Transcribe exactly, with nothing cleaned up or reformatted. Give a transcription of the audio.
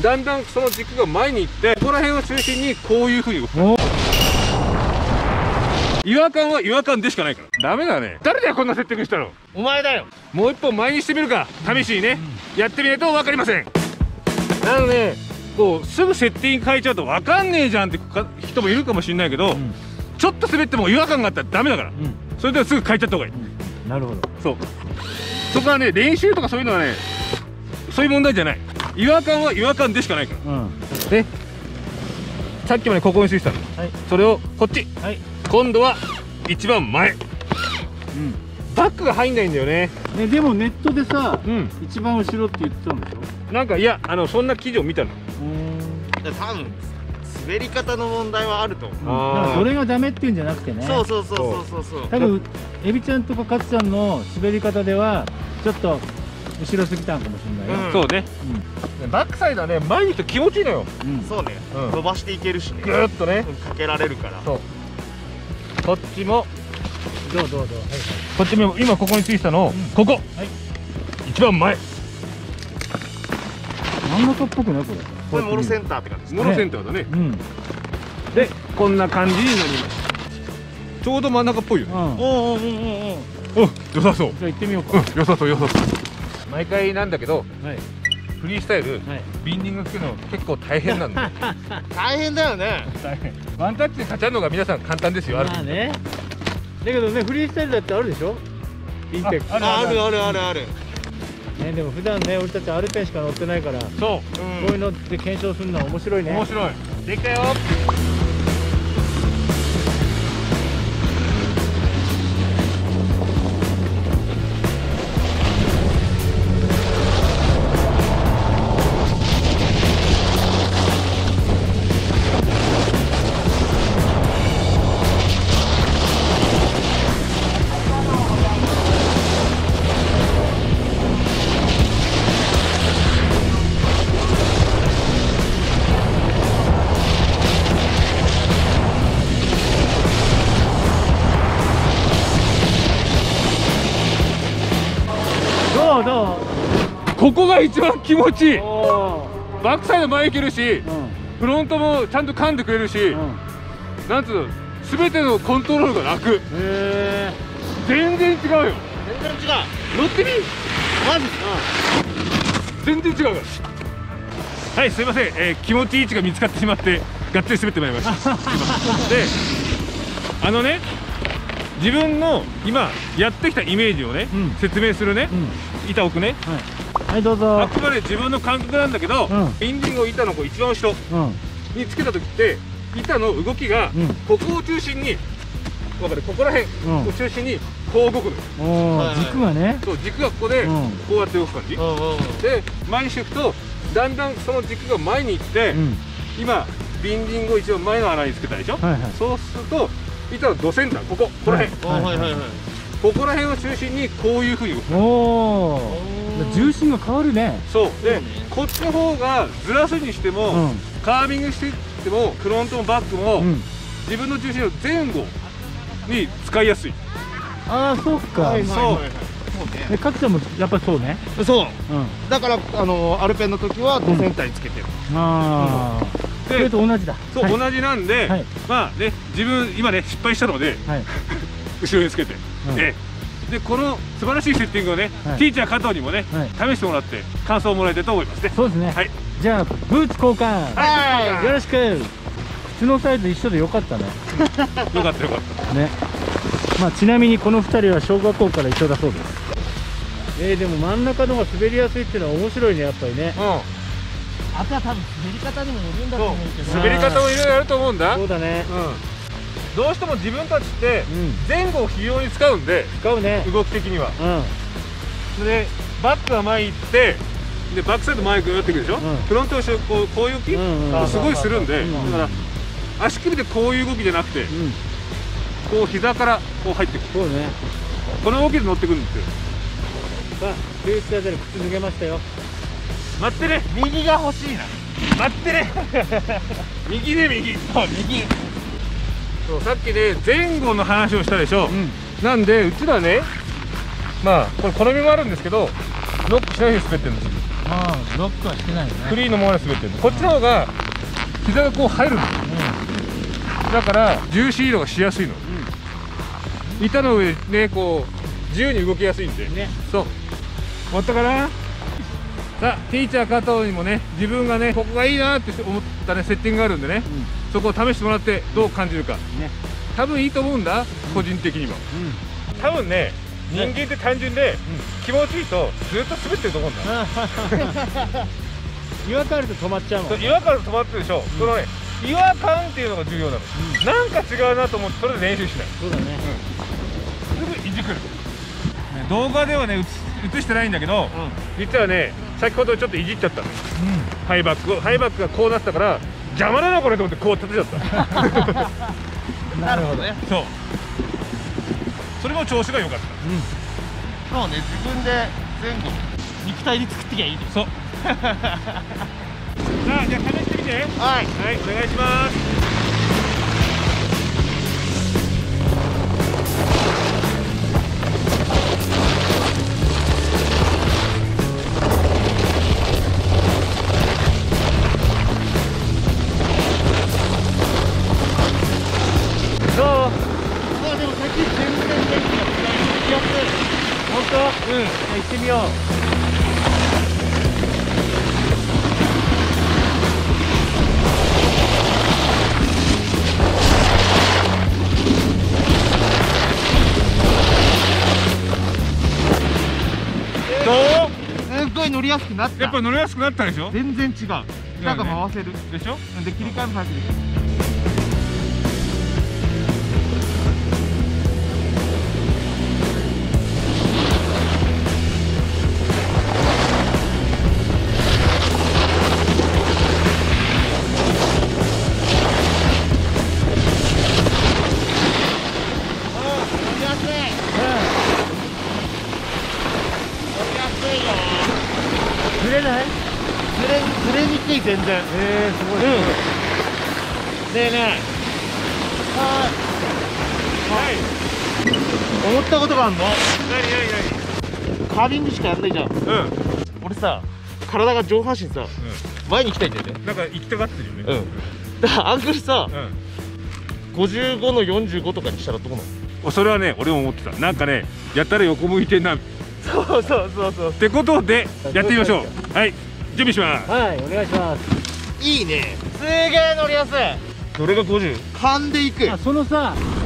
だんだんその軸が前に行って、ここら辺を中心にこういうふうに動く。違和感は違和感でしかないから。ダメだね。誰だよこんなセッティングしたの。 お前だよ。 もう一本前にしてみるか、試しにね、うん、やってみないと分かりません。なのでこうすぐセッティング変えちゃうと分かんねえじゃんって人もいるかもしれないけど、うん、ちょっと滑っても違和感があったらダメだから、うん、それではすぐ変えちゃった方がいい、 うん、なるほど。そうそこはね、練習とかそういうのはね、そういう問題じゃない。違和感は違和感でしかないから、うん、でさっきまでここについてたの、はい、それをこっち、はい、今度は一番前、うん、バックが入んないんだよね。 ね、でもネットでさ、うん、一番後ろって言ってたんでしょ。 なんかいや、あのそんな記事を見たの。 多分滑り方の問題はあると思う。 なんかそれがダメっていうんじゃなくてね。 そうそうそうそうそうそう。 多分エビちゃんとかカツちゃんの滑り方ではちょっと後ろすぎたんかもしれないよ。 そうね。バックサイドはね、前に行くと気持ちいいのよ。 そうね。伸ばしていけるしね。 ぐーっとね、 かけられるから。 そう。こっちもどうどうどう。 こっちも今ここについてたの、ここ。一番前。 真ん中っぽくないこれ。 これモロセンターって感じですね。 モロセンターだね。で、こんな感じになります。ちょうど真ん中っぽいよね。おおおおおお、良さそう。 じゃあ行ってみようか。 良さそう良さそう。毎回なんだけど、フリースタイルビンディングつけるの結構大変なんだ。 大変だよね。 大変。ワンタッチで勝ちゃうのが皆さん簡単ですよ。ある。 まあね。だけどね、フリースタイルだってあるでしょ。インテック。 あるあるあるあるある。 ね、でも普段ね、俺たちアルペンしか乗ってないから、そう、こういうので検証するのは面白いね。 面白い。できたよ。ここが一番気持ちいい。バックサイド前行けるし、うん、フロントもちゃんと噛んでくれるし、うん、なんつうの、全てのコントロールが楽。へえ。全然違うよ。全然違う。乗ってみ。マジ。うん、全然違うから。はい、すいません、えー、気持ちいい位置が見つかってしまってがっつり滑ってまいりましたで、あのね、自分の今やってきたイメージをね、うん、説明するね、うん、板置くね、 はい、はい、どうぞ。 あくまで自分の感覚なんだけど、うん、ビンディングを板のこう一番後ろにつけた時って、板の動きがここを中心に、分かる、ここら辺を中心にこう動くのよ。 軸がね、 そう、軸がここでこうやって動く感じで、前にしていくとだんだんその軸が前に行って、うん、今ビンディングを一番前の穴につけたでしょ、はい、はい、そうすると板のドセンター、ここ、ここら辺、ここら辺を中心にこういうふうに動く。おー、重心が変わるね。 そうで、こっちの方がずらすにしても、うん、カービングしていってもフロントもバックも、うん、自分の重心の前後に使いやすい。 ああ、そうか。そう。かくちゃんもやっぱりそうね。 そう。だからあのアルペンの時はドセンターにつけてる。ああ。 それと同じだ。 そう、同じなんで、まあね、自分今ね失敗したので後ろにつけて、でこの素晴らしいセッティングをね、ティーチャー加藤にもね試してもらって感想をもらいたいと思いますね。 そうですね。はい。じゃあブーツ交換。はい。よろしく。靴のサイズ一緒でよかったね。 よかったよかったね。まあちなみにこのふたりは小学校から一緒だそうです。えー、でも真ん中の方が滑りやすいっていうのは面白いね、やっぱりね。うん。あとは多分滑り方にもよるんだと思うけど。 滑り方もいろいろあると思うんだ。 そうだね。 うん。どうしても自分たちって前後を非常に使うんで、 使うね。動き的には。うん。でバックが前行って、でバックサイド前グーってくるでしょ。うん、フロント後ろこうこういう動きすごいするんで、だから足首でこういう動きじゃなくて。うん、こう膝からこう入ってくる。そうね。この動きで乗ってくるんですよ。 さあ、レースあたり靴脱げましたよ。 待ってね。 右が欲しいな。 待ってね。右ね、右。そう、右。そう、さっきね、前後の話をしたでしょ。うん、なんで、うちらね、まあ、これ好みもあるんですけど、ノックしないように滑ってるんですよ。 ああロックはしてないよね。 フリーのままで滑ってるの。こっちの方が膝がこう入るの。だから重心移動がしやすいの。板の上ね、こう自由に動きやすいんでね。そう終わったかな。さあティーチャー加藤にもね、自分がねここがいいなって思ったねセッティングがあるんでね、うん、そこを試してもらってどう感じるか、ね、多分いいと思うんだ、個人的にも、うん、多分ね人間って単純で、うん、気持ちいいとずっと滑ってると思うんだ。 違和感あると止まっちゃうもん。 違和感あると止まってるでしょ、うん、そのね違和感っていうのが重要なの、うん、なんか違うなと思ってそれで練習しない。 そうだね、 うん、すぐいじくる、ね、動画ではね映してないんだけど、うん、実はね先ほどちょっといじっちゃったの、うん、ハイバックをハイバックがこうなったから邪魔だなこれと思ってこう立てちゃったなるほどね。 そうそれも調子が良かった、 うん、そうね、自分で前後肉体で作ってきゃいいです。 そうさあじゃあ試してみて。はい、はい、お願いします。どう？ あ、でも先全然元気だった。やってる。 本当？うん。じゃあ行ってみよう。 どう？ すっごい乗りやすくなった。 やっぱ乗りやすくなったでしょ。 全然違う。なんか回せるでしょ。 で切り替えも早くできる。 ずれない？ ずれずれにくい全然。 えー、すごい。 うん。でね。はい。思ったことがあんの。 何何何。 カービングしかやんないじゃん。 うん。 俺さ、体が上半身さ、うん、前に行きたいんだよね。 なんか行きたがってるよね。 うん。だからアングルさ、うん、ごじゅうごのよんじゅうごとかにしたらどうなの？ それはね、俺も思ってた。なんかね、やったら横向いてんな。 そうそうそうそう。 ってことでやってみましょう。はい、準備します。 はい、お願いします。 いいね。すげえ乗りやすい。 どれがごじゅう？ 勘でいく。 あ、そのさ、